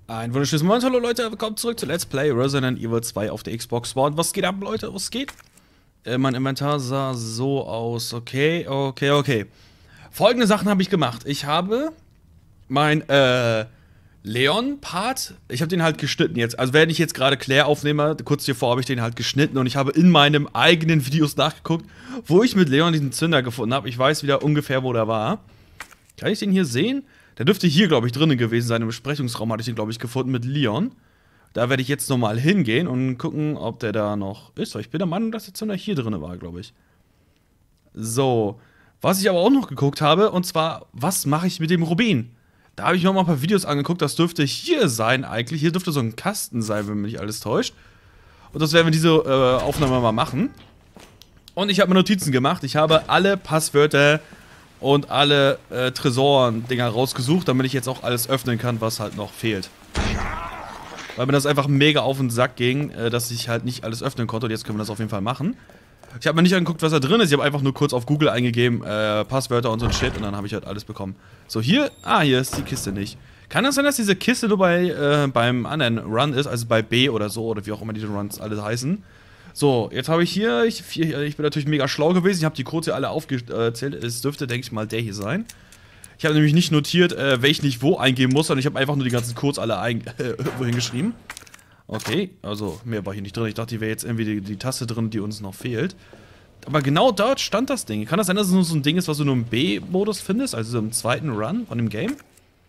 Ein wunderschönes Moment, hallo Leute, willkommen zurück zu Let's Play Resident Evil 2 auf der Xbox One. Was geht ab, Leute, was geht? Mein Inventar sah so aus, okay. Folgende Sachen habe ich gemacht. Ich habe mein, Leon-Part, ich habe den halt geschnitten jetzt. Also wenn ich jetzt gerade Claire aufnehme, kurz hiervor habe ich den halt geschnitten und ich habe in meinem eigenen Videos nachgeguckt, wo ich mit Leon diesen Zünder gefunden habe. Ich weiß wieder ungefähr, wo der war. Kann ich den hier sehen? Der dürfte hier, glaube ich, drinnen gewesen sein. Im Besprechungsraum hatte ich den, glaube ich, gefunden mit Leon. Da werde ich jetzt nochmal hingehen und gucken, ob der da noch ist. Weil ich bin der Meinung, dass der Zünder hier drin war, glaube ich. So. Was ich aber auch noch geguckt habe, und zwar, was mache ich mit dem Rubin? Da habe ich mir mal ein paar Videos angeguckt. Das dürfte hier sein eigentlich. Hier dürfte so ein Kasten sein, wenn mich nicht alles täuscht. Und das werden wir diese Aufnahme mal machen. Und ich habe mir Notizen gemacht. Ich habe alle Passwörter und alle Tresoren-Dinger rausgesucht, damit ich jetzt auch alles öffnen kann, was halt noch fehlt. Weil mir das einfach mega auf den Sack ging, dass ich halt nicht alles öffnen konnte und jetzt können wir das auf jeden Fall machen. Ich habe mir nicht angeguckt, was da drin ist, ich habe einfach nur kurz auf Google eingegeben, Passwörter und so ein Shit und dann habe ich halt alles bekommen. So, hier ist die Kiste nicht. Kann das sein, dass diese Kiste nur beim anderen Run ist, also bei B oder so, oder wie auch immer diese Runs alle heißen? So, jetzt habe ich hier, ich bin natürlich mega schlau gewesen, ich habe die Codes hier alle aufgezählt, es dürfte, denke ich mal, der hier sein. Ich habe nämlich nicht notiert, welchen ich wo eingeben muss, sondern ich habe einfach nur die ganzen Codes alle irgendwo hingeschrieben. Okay, also mehr war hier nicht drin, ich dachte, hier wäre jetzt irgendwie die Taste drin, die uns noch fehlt. Aber genau dort stand das Ding. Kann das sein, dass es nur so ein Ding ist, was du nur im B-Modus findest, also so im zweiten Run von dem Game?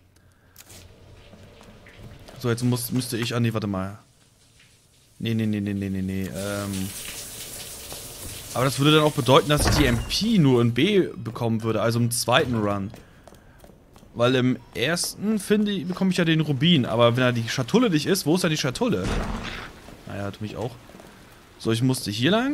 So, jetzt müsste ich, nee, warte mal. Nee. Aber das würde dann auch bedeuten, dass ich die MP nur in B bekommen würde, also im zweiten Run. Weil im ersten, bekomme ich ja den Rubin, aber wenn da die Schatulle nicht ist, wo ist da die Schatulle? Naja, hat mich auch. So, ich musste hier lang.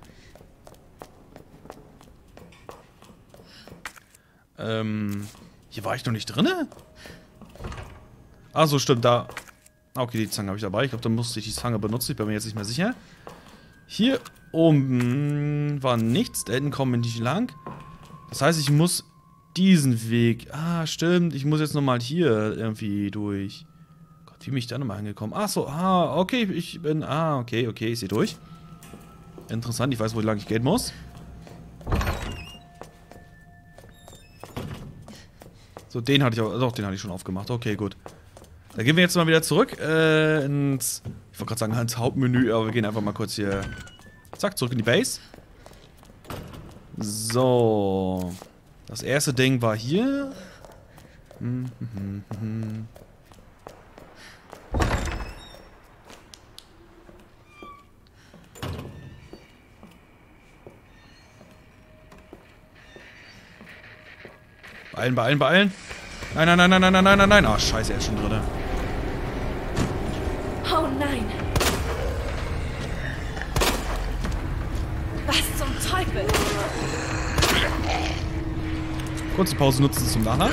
Hier war ich noch nicht drinne? Ah, so, stimmt, da. Okay, die Zange habe ich dabei. Ich glaube, da musste ich die Zange benutzen. Ich bin mir jetzt nicht mehr sicher. Hier oben war nichts. Da hinten kommen wir nicht lang. Das heißt, ich muss diesen Weg. Ah, stimmt. Ich muss jetzt nochmal hier irgendwie durch. Gott, wie bin ich da nochmal angekommen? Ach so, okay. Ich bin. Okay, ich sehe durch. Interessant. Ich weiß, wo lang ich gehen muss. So, den hatte ich auch. Doch, den hatte ich schon aufgemacht. Okay, gut. Da gehen wir jetzt mal wieder zurück ich wollte gerade sagen, ins Hauptmenü, aber wir gehen einfach mal kurz hier, zack, zurück in die Base. So. Das erste Ding war hier. Beeilen. Nein. Ah, scheiße, er ist schon drin. Oh nein! Was zum Teufel? Kurze Pause nutzen zum Nachher.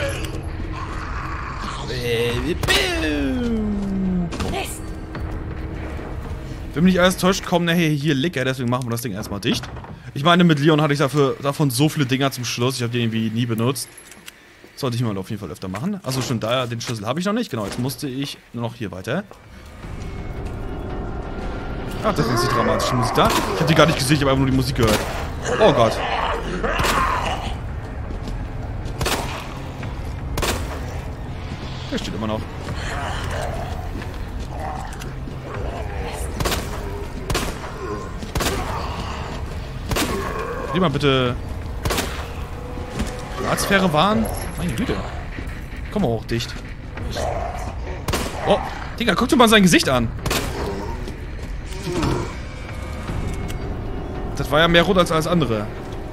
Mist! Wenn mich nicht alles täuscht, kommen nachher hier Licker, deswegen machen wir das Ding erstmal dicht. Ich meine, mit Leon hatte ich davon so viele Dinger zum Schluss, ich habe die irgendwie nie benutzt. Sollte ich mal auf jeden Fall öfter machen. Also schon da, den Schlüssel habe ich noch nicht. Genau, jetzt musste ich nur noch hier weiter. Ach, das ist die dramatische Musik da. Ich habe die gar nicht gesehen, ich habe einfach nur die Musik gehört. Oh Gott. Der steht immer noch. Geh mal bitte. Privatsphäre wahren. Meine Güte. Komm mal hoch, dicht. Oh, Digga, guck dir mal sein Gesicht an. Das war ja mehr rot als alles andere.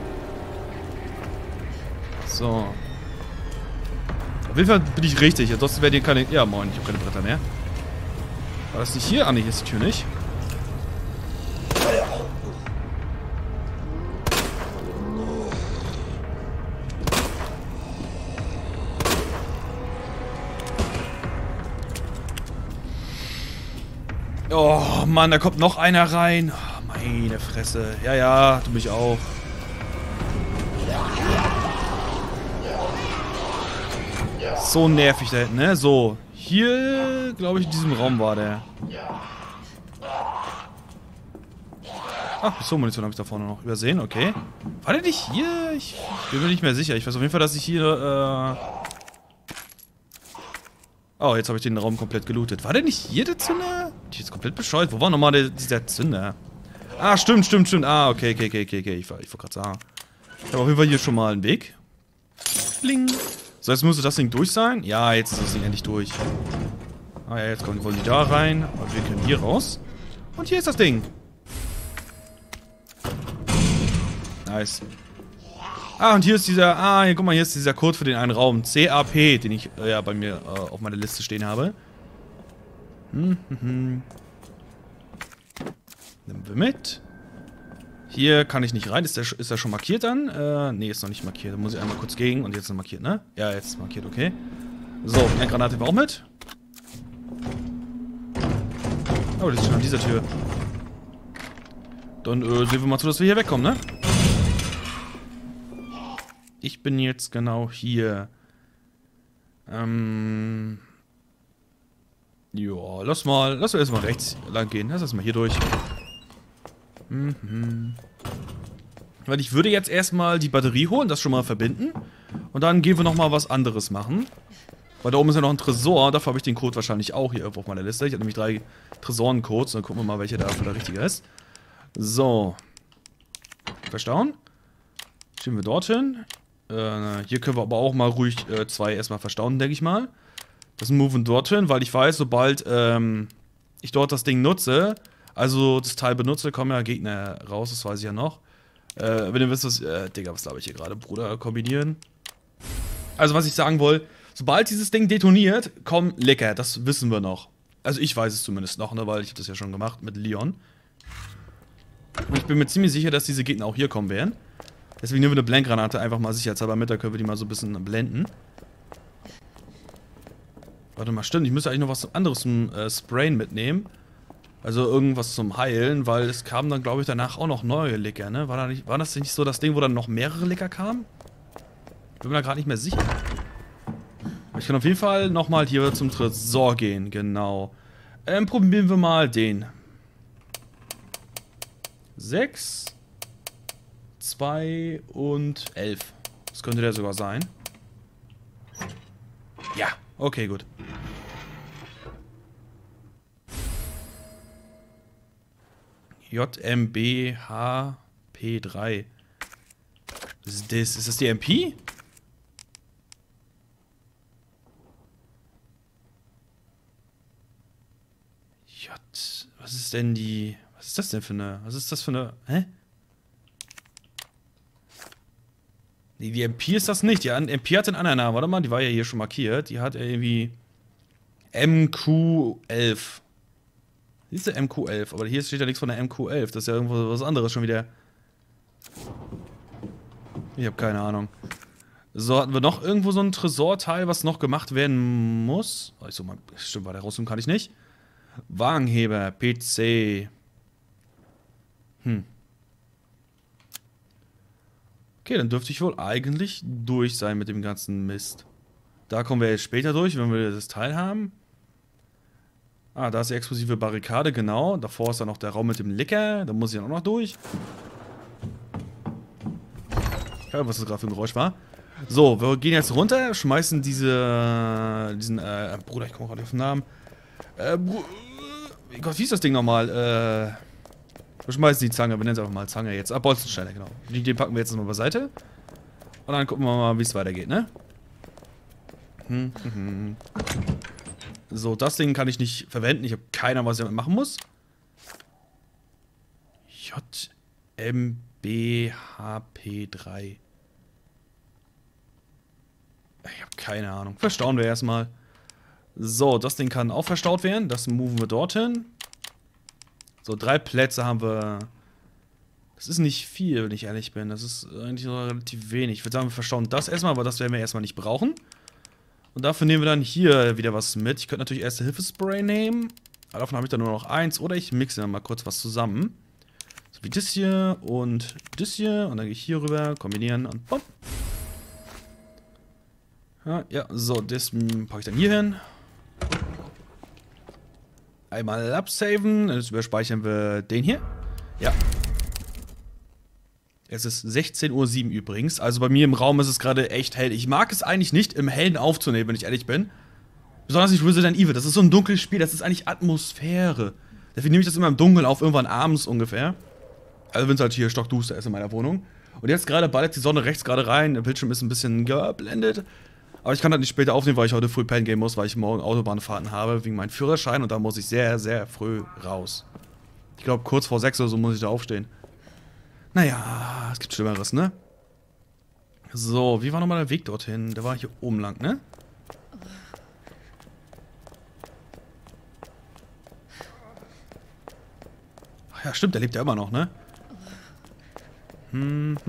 So. Auf jeden Fall bin ich richtig. Ansonsten wäre dir keine... Ja, moin, ich habe keine Bretter mehr. War das nicht hier? Ah, nee, hier ist die Tür nicht. Oh, Mann, da kommt noch einer rein. Oh, meine Fresse. Ja, du mich auch. So nervig da hinten, ne? So, hier, glaube ich, in diesem Raum war der. Ach, Pistolmunition habe ich da vorne noch übersehen, okay. War der nicht hier? Ich bin mir nicht mehr sicher. Ich weiß auf jeden Fall, dass ich hier, Oh, jetzt habe ich den Raum komplett gelootet. War der nicht hier, der Zünder? Die ist jetzt komplett bescheuert. Wo war nochmal dieser Zünder? Ah, stimmt. Ah, okay. Ich wollte gerade sagen. Ich habe auf jeden Fall hier schon mal einen Weg. Bling. So, jetzt müsste das Ding durch sein. Ja, jetzt ist das Ding endlich durch. Ah ja, jetzt wollen die da rein. Und wir können hier raus. Und hier ist das Ding. Nice. Ah, und hier ist dieser... Ah, hier, guck mal, hier ist dieser Code für den einen Raum. CAP, den ich ja bei mir auf meiner Liste stehen habe. Nehmen wir mit. Hier kann ich nicht rein. Ist der schon markiert dann? Nee, ist noch nicht markiert. Da muss ich einmal kurz gegen und jetzt ist markiert, ne? Ja, jetzt ist markiert, okay. So, eine Granate war auch mit. Oh, das ist schon an dieser Tür. Dann sehen wir mal zu, dass wir hier wegkommen, ne? Ich bin jetzt genau hier. Ja, lass wir erstmal rechts lang gehen. Lass erstmal hier durch. Weil ich würde jetzt erstmal die Batterie holen, das schon mal verbinden. Und dann gehen wir nochmal was anderes machen. Weil da oben ist ja noch ein Tresor. Dafür habe ich den Code wahrscheinlich auch hier irgendwo auf meiner Liste. Ich habe nämlich 3 Tresorencodes. Dann gucken wir mal, welcher dafür der richtige ist. So. Verstauen. Schieben wir dorthin. Hier können wir aber auch mal ruhig 2 erstmal verstauen, denke ich mal. Das moven dorthin, weil ich weiß, sobald ich dort das Ding nutze, also das Teil benutze, kommen ja Gegner raus, das weiß ich ja noch. Wenn ihr wisst, was, Digga, was glaube ich hier gerade, Bruder, kombinieren. Also was ich sagen will, sobald dieses Ding detoniert, kommen Lecker, das wissen wir noch. Also ich weiß es zumindest noch, ne, weil ich habe das ja schon gemacht mit Leon. Und ich bin mir ziemlich sicher, dass diese Gegner auch hier kommen werden. Deswegen nehmen wir eine Blendgranate einfach mal sicherheitshalber mit, da können wir die mal so ein bisschen blenden. Warte mal, stimmt, ich müsste eigentlich noch was anderes zum Sprayen mitnehmen. Also irgendwas zum Heilen, weil es kamen dann, glaube ich, danach auch noch neue Licker, ne? War das nicht so das Ding, wo dann noch mehrere Licker kamen? Ich bin mir da gerade nicht mehr sicher. Aber ich kann auf jeden Fall nochmal hier zum Tresor gehen, genau. Probieren wir mal den. 6, 2 und 11. Das könnte der sogar sein. Ja, okay, gut. JMBHP3. Ist das die MP? Was ist denn die... Was ist das denn für eine... Was ist das für eine... Hä? Nee, die MP ist das nicht. Die MP hat den anderen Namen. Warte mal, die war ja hier schon markiert. Die hat irgendwie... MQ11. Siehst du, MQ11. Aber hier steht ja nichts von der MQ11. Das ist ja irgendwo was anderes schon wieder. Ich habe keine Ahnung. So, hatten wir noch irgendwo so ein Tresorteil, was noch gemacht werden muss. Oh, stimmt, bei der Rüstung kann ich nicht. Wagenheber, PC. Okay, dann dürfte ich wohl eigentlich durch sein mit dem ganzen Mist. Da kommen wir jetzt später durch, wenn wir das Teil haben. Ah, da ist die explosive Barrikade, genau. Davor ist dann noch der Raum mit dem Licker. Da muss ich dann auch noch durch. Ich weiß nicht, was das gerade für ein Geräusch war. So, wir gehen jetzt runter, schmeißen Bruder, ich komme gerade auf den Namen. Gott, wie ist das Ding nochmal? Wir schmeißen die Zange, wir nennen es einfach mal Zange jetzt. Ah, Bolzensteiner, genau. Den packen wir jetzt mal beiseite. Und dann gucken wir mal, wie es weitergeht, ne? So, das Ding kann ich nicht verwenden. Ich habe keine Ahnung, was ich damit machen muss. JMBHP3. Ich habe keine Ahnung. Verstauen wir erstmal. So, das Ding kann auch verstaut werden. Das moven wir dorthin. So, 3 Plätze haben wir. Das ist nicht viel, wenn ich ehrlich bin. Das ist eigentlich noch relativ wenig. Ich würde sagen, wir verstauen das erstmal, aber das werden wir erstmal nicht brauchen. Und dafür nehmen wir dann hier wieder was mit. Ich könnte natürlich Erste-Hilfe-Spray nehmen. Aber davon habe ich dann nur noch 1. Oder ich mixe dann mal kurz was zusammen. So wie das hier und das hier. Und dann gehe ich hier rüber, kombinieren und bumm. Ja, so, das packe ich dann hier hin. Einmal absaven. Jetzt überspeichern wir den hier. Ja. Es ist 16:07 Uhr übrigens. Also bei mir im Raum ist es gerade echt hell. Ich mag es eigentlich nicht, im Hellen aufzunehmen, wenn ich ehrlich bin. Besonders nicht Resident Evil. Das ist so ein dunkles Spiel. Das ist eigentlich Atmosphäre. Deswegen nehme ich das immer im Dunkeln auf, irgendwann abends ungefähr. Also wenn es halt hier stockduster ist in meiner Wohnung. Und jetzt gerade ballert die Sonne rechts gerade rein. Der Bildschirm ist ein bisschen geblendet. Aber ich kann das nicht später aufnehmen, weil ich heute früh pennen gehen muss, weil ich morgen Autobahnfahrten habe, wegen meinem Führerschein. Und da muss ich sehr, sehr früh raus. Ich glaube, kurz vor 6 oder so muss ich da aufstehen. Naja, es gibt Schlimmeres, ne? So, wie war nochmal der Weg dorthin? Der war hier oben lang, ne? Ach ja, stimmt, der lebt ja immer noch, ne? Die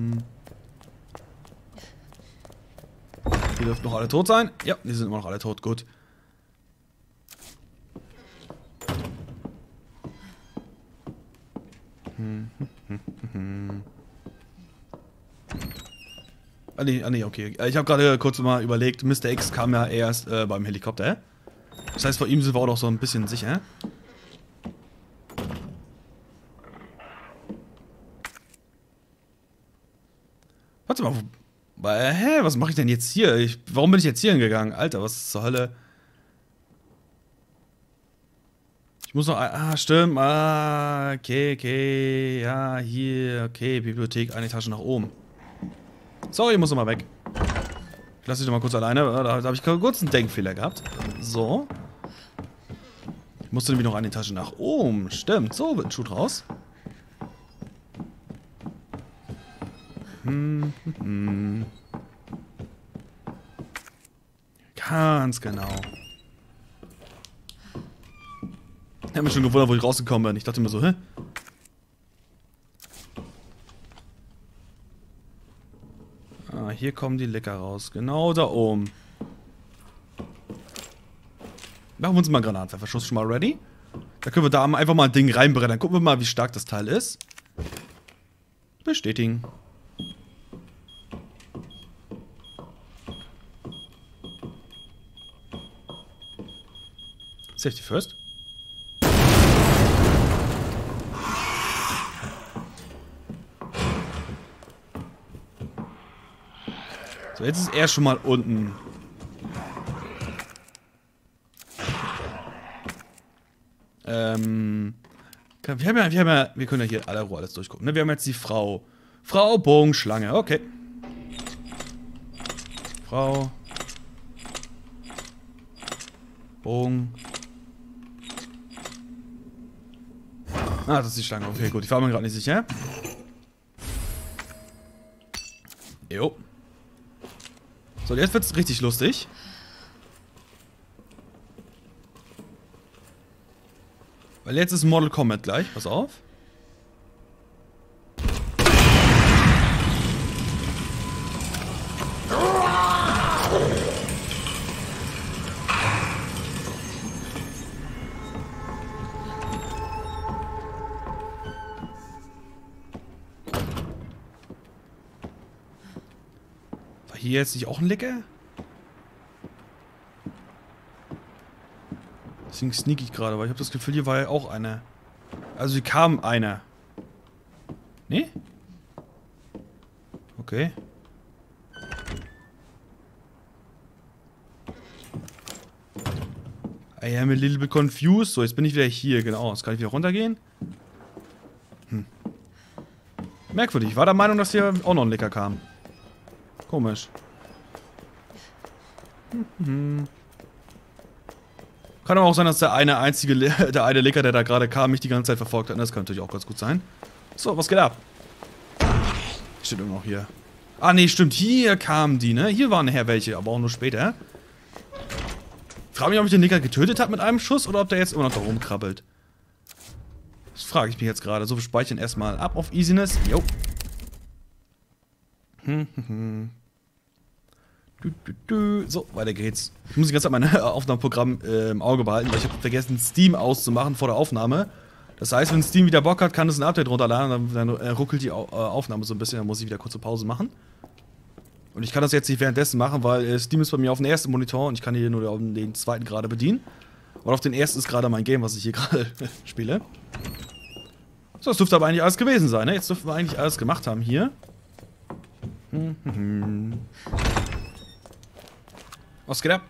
dürften noch alle tot sein. Ja, die sind immer noch alle tot, gut. Ah nee, okay. Ich habe gerade kurz mal überlegt, Mr. X kam ja erst beim Helikopter. Das heißt, vor ihm sind wir auch noch so ein bisschen sicher. Warte mal, hä? Was mache ich denn jetzt hier? Warum bin ich jetzt hier hingegangen? Alter, was zur Hölle? Ich muss noch. Ah, stimmt. Ah, okay. Ja, hier. Okay, Bibliothek, eine Etage nach oben. Sorry, ich muss noch mal weg. Ich lasse dich noch mal kurz alleine. Da habe ich kurz einen Denkfehler gehabt. So. Ich musste nämlich noch eine Etage nach oben. Stimmt. So wird ein Schuh draus. Ganz genau. Ich habe mich schon gewundert, wo ich rausgekommen bin. Ich dachte mir so, hä? Ah, hier kommen die Lecker raus. Genau da oben. Machen wir uns mal einen Granatwerferschuss schon mal ready. Da können wir da einfach mal ein Ding reinbrennen. Dann gucken wir mal, wie stark das Teil ist. Bestätigen. Safety first. So, jetzt ist er schon mal unten. Wir können ja hier alles durchgucken. Ne? Wir haben jetzt die Frau. Frau Bogenschlange, okay. Frau Bogen. Ah, das ist die Schlange. Okay, gut. Ich war mir gerade nicht sicher. Jo. So, jetzt wird's richtig lustig. Weil jetzt ist Mortal Kombat gleich. Pass auf. War hier jetzt nicht auch ein Lecker? Deswegen sneak ich gerade, weil ich habe das Gefühl, hier war ja auch einer. Also hier kam einer. Nee? Okay. I am a little bit confused. So, jetzt bin ich wieder hier, genau. Jetzt kann ich wieder runtergehen. Merkwürdig. Ich war der Meinung, dass hier auch noch ein Lecker kam. Komisch. Kann aber auch sein, dass der eine Lecker, der da gerade kam, mich die ganze Zeit verfolgt hat. Das kann natürlich auch ganz gut sein. So, was geht ab? Steht immer noch hier. Ah, nee, stimmt. Hier kamen die, ne? Hier waren nachher welche, aber auch nur später. Ich frage mich, ob ich den Lecker getötet habe mit einem Schuss oder ob der jetzt immer noch da rumkrabbelt. Das frage ich mich jetzt gerade. So, wir speichern erstmal ab auf Easiness. Jo. So, weiter geht's. Ich muss die ganze Zeit mein Aufnahmeprogramm im Auge behalten, weil ich habe vergessen, Steam auszumachen vor der Aufnahme. Das heißt, wenn Steam wieder Bock hat, kann es ein Update runterladen, dann ruckelt die Aufnahme so ein bisschen, dann muss ich wieder kurze Pause machen. Und ich kann das jetzt nicht währenddessen machen, weil Steam ist bei mir auf dem ersten Monitor und ich kann hier nur den zweiten gerade bedienen. Und auf den ersten ist gerade mein Game, was ich hier gerade spiele. So, das dürfte aber eigentlich alles gewesen sein, ne? Jetzt dürften wir eigentlich alles gemacht haben hier. Was geht ab?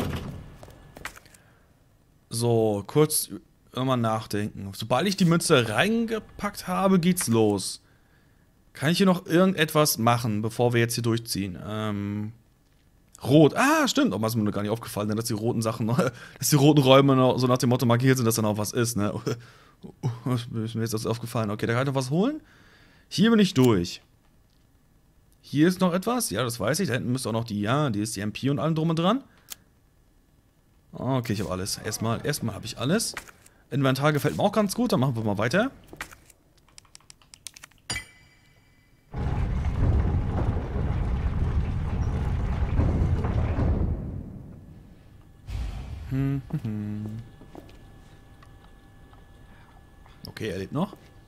So, kurz mal nachdenken. Sobald ich die Münze reingepackt habe, geht's los. Kann ich hier noch irgendetwas machen, bevor wir jetzt hier durchziehen? Rot. Ah, stimmt. Oh, was ist mir noch gar nicht aufgefallen, ne? Dass die roten Sachen, dass die roten Räume noch so nach dem Motto markiert sind, dass da noch was ist, ne? Ist mir jetzt das aufgefallen. Okay, da kann ich noch was holen. Hier bin ich durch. Hier ist noch etwas. Ja, das weiß ich. Da hinten müsste auch noch die, ja, die ist die MP und allem drum und dran. Okay, ich habe alles. Erstmal habe ich alles. Inventar gefällt mir auch ganz gut. Dann machen wir mal weiter. Okay, er lebt noch.